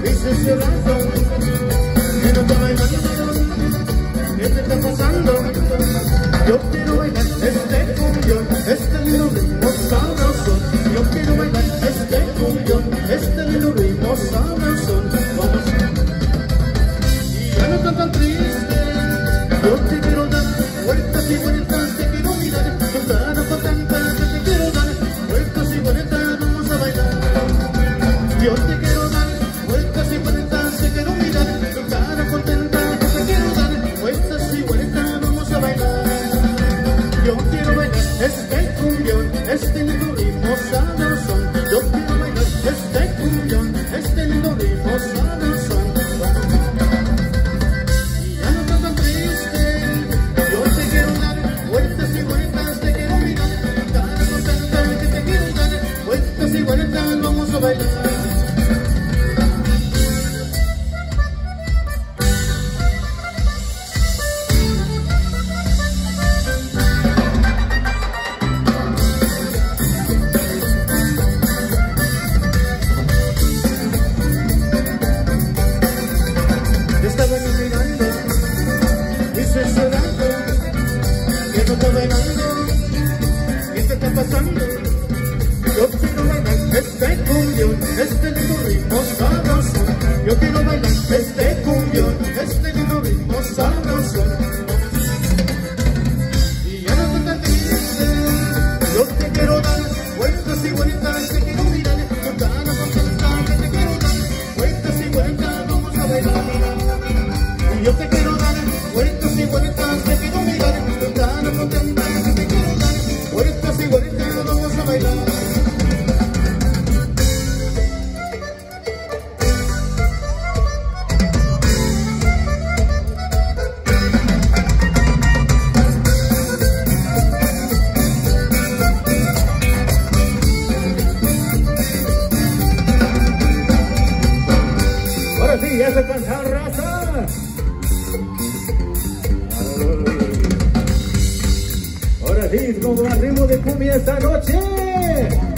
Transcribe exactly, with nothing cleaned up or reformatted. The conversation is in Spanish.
dices llorando, que no te bailando, ¿qué te está pasando? Yo quiero bailar este cumbión, este lindo ritmo sabroso. Yo quiero bailar este cumbión, este lindo ritmo sabroso. Vamos. Y ya no estás tan triste, yo te quiero dar vueltas y vueltas, te quiero mirar, con cara contenta que te quiero dar vueltas y vueltas, vamos a bailar. Yo te quiero dar vueltas y vueltas, te quiero mirar, con cara contenta que te quiero dar vueltas y vueltas, vamos a bailar. Yo quiero bailar este cumbión, este lindo ritmo sabroso. Yo quiero bailar este cumbión, este lindo ritmo sabroso. Y ya no estás tan triste, yo te quiero dar vueltas y vueltas, te quiero mirar, cara contenta que te quiero dar vueltas y vueltas, vamos a bailar. Estaba mirando, dices llorando, que no está bailando, ¿qué te está pasando? Yo quiero bailar este cumbión, este lindo ritmo sabroso. Yo quiero bailar este cumbión, este lindo ritmo sabroso. Y ya no te triste, yo te quiero dar vueltas y vueltas, te quiero mirar, con cara contenta que te quiero dar vueltas y vueltas, vamos a bailar. Yo te quiero dar vueltas y vueltas, te quiero mirar, con cara contenta que te quiero dar vueltas y vueltas, vamos a bailar. Ahora sí, ya se cansa raza. Ahora sí, como ritmo de cumbia esta noche.